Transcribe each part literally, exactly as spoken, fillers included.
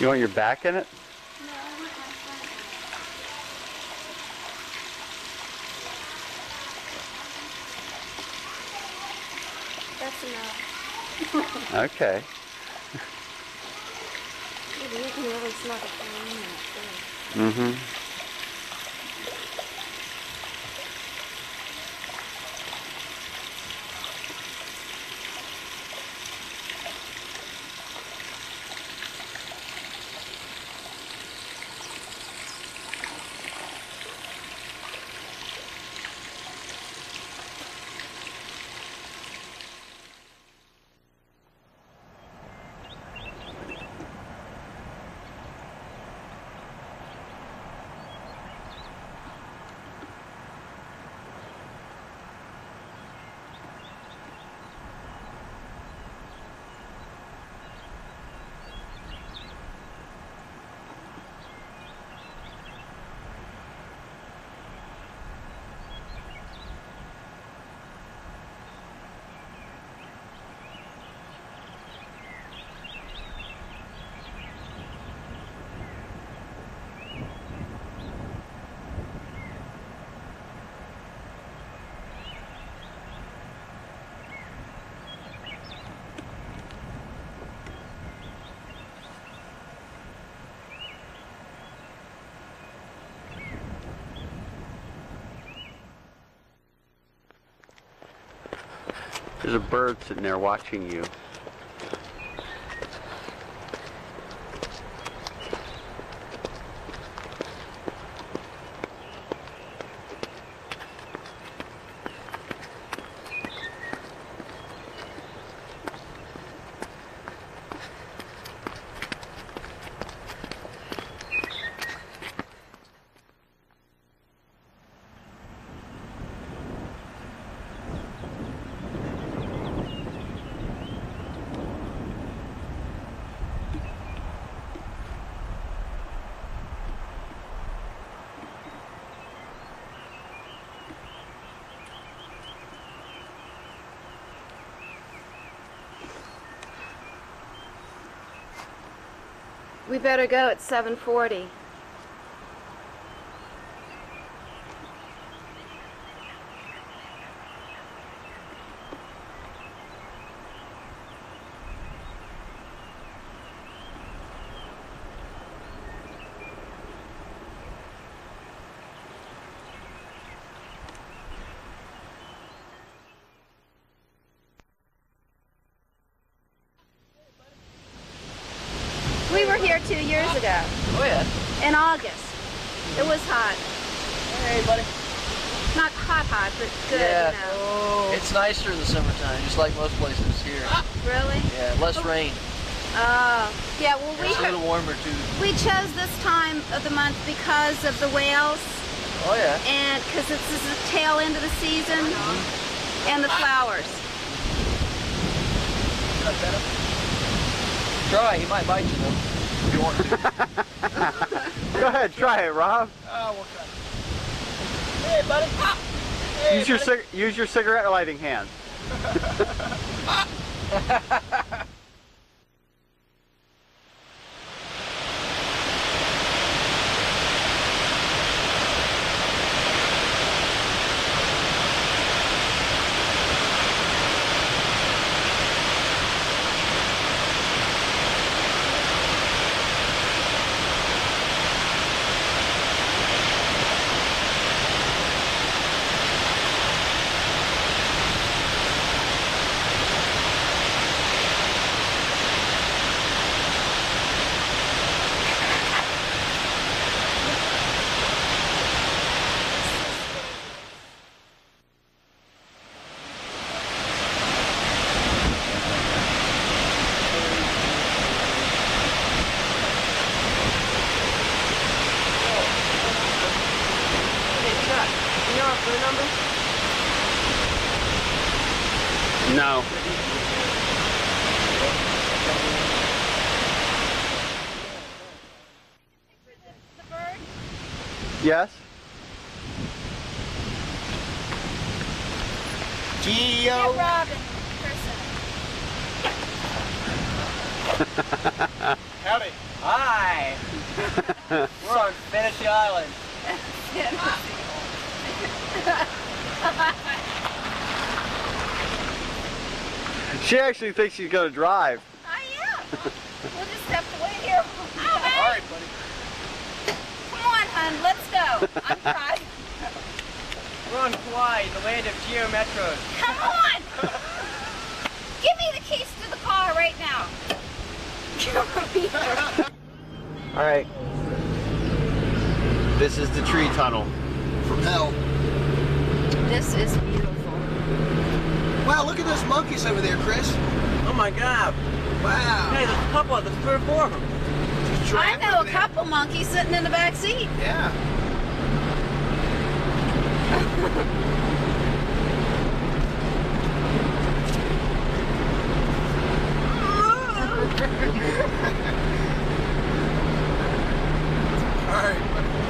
You want your back in it? No, I want my front. That's enough. Okay. You can really smell the flame in it too. Mm-hmm. There's a bird sitting there watching you. We better go at seven forty. We were here two years ago. Oh yeah. In August. It was hot. Hey buddy. Not hot hot, but good, Yeah. you know. Oh. It's nicer in the summertime, just like most places here. Really? Yeah, less rain. Oh. Yeah, well we It's a little warmer too. we chose this time of the month because of the whales Oh yeah. and because it's the tail end of the season Mm-hmm. and the flowers. Try, he might bite you though, if you want to. Go ahead, try it, Rob. Oh, we'll try. Hey, buddy. Hey, use your buddy. cig use your cigarette lighting hand. No. The bird? Yes? Geo. Robin. Howdy. Hi. We're on Fantasy Island. She actually thinks she's gonna drive. I am. We'll just have to wait here. Oh, All right, buddy. come on, hon, let's go. I'm driving. We're on Kauai, the land of Geo Metros. Come on. Give me the keys to the car right now. Come here. All right. This is the tree tunnel. From hell. This is beautiful. Wow, look at those monkeys over there, Chris. Oh my God. Wow. Hey, there's a couple of, there's three or four of them. I know a couple monkeys sitting in the back seat. Yeah. All right.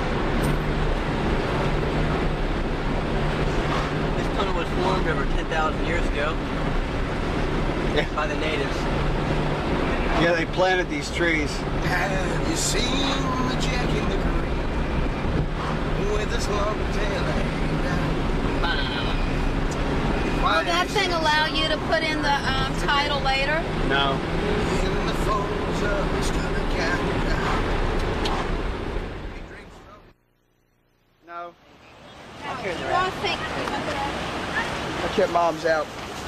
This tunnel was formed over ten thousand years ago by the natives. Yeah, they planted these trees. Have you seen the Jack in the Green with this long tail? Will that thing allow you to put in the um, title later? No. In the folds of his covered cap. No. I'll turn You around. don't think? I kept Mom's out.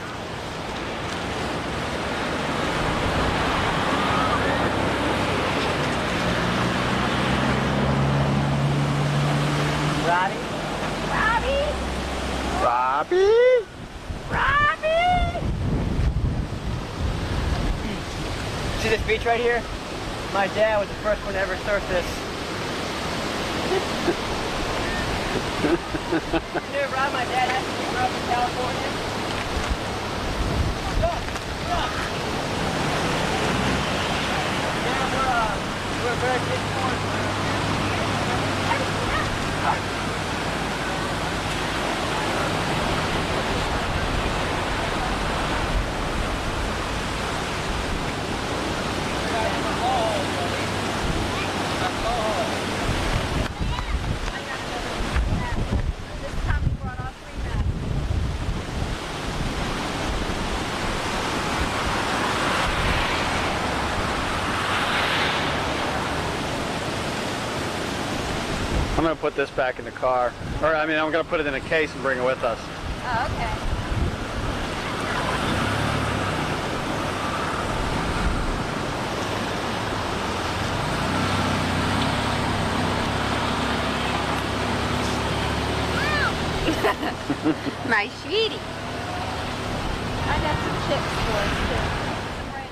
Robbie? Robbie? Robbie? Robbie? See this beach right here? My dad was the first one to ever surf this. You know, Rob, my dad actually grew up in California. Look, look. Yeah, we're, uh, we're very big forest. This time we brought all three men. I'm gonna put this back in the car. Or, I mean, I'm gonna put it in a case and bring it with us. Oh, okay. My sweetie. I got some chips for us too. Some ranch.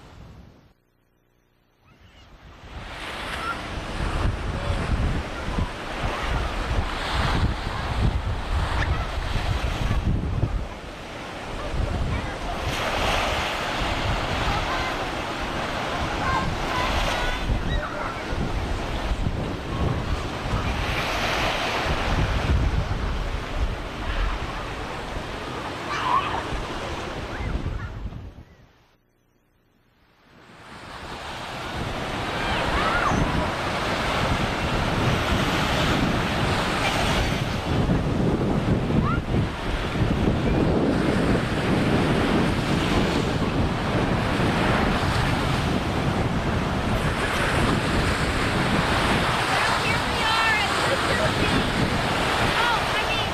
Well, here we are at Poipu Beach. Oh, I mean,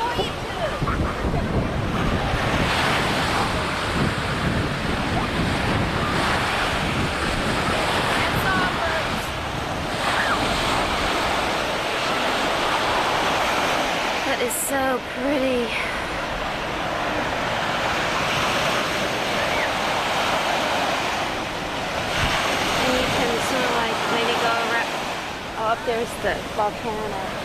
Poipu. That's all, folks. That is so pretty. And you can sort of like maybe go around. Oh, up there's the volcano.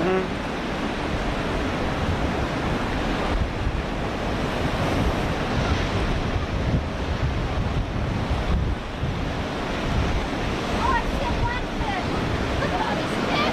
Mm-hmm. Oh, I see a blackfish. Look at all these fish.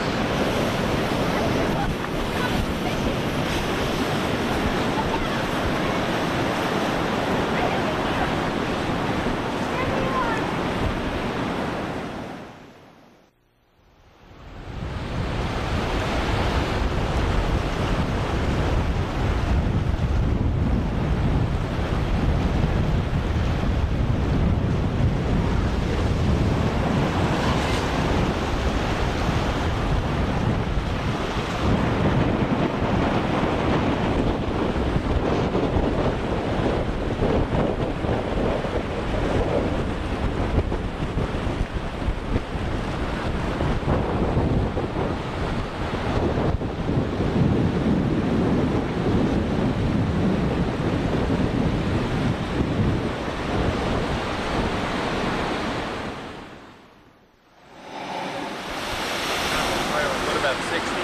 What about sixty?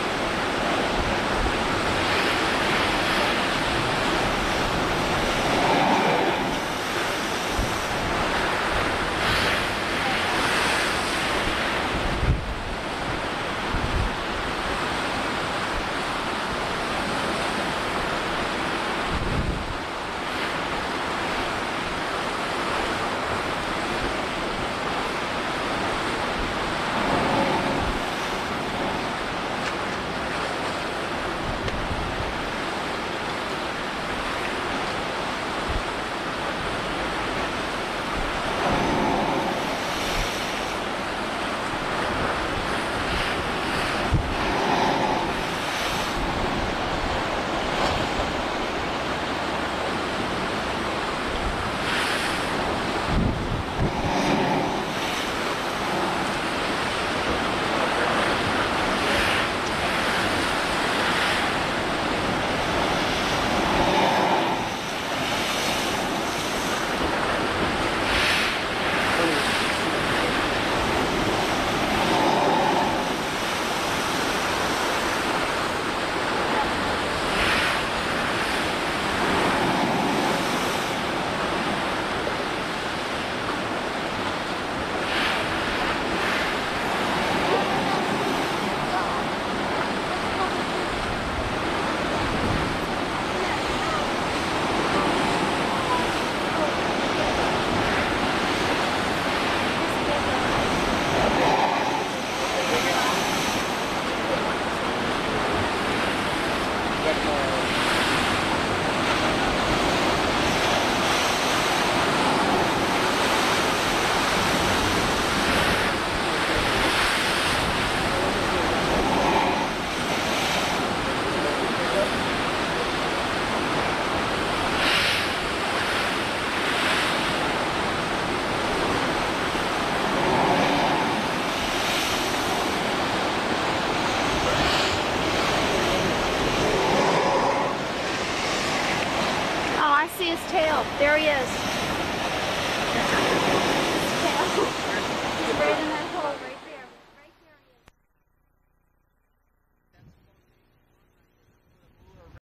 Oh, I see his tail. There he is.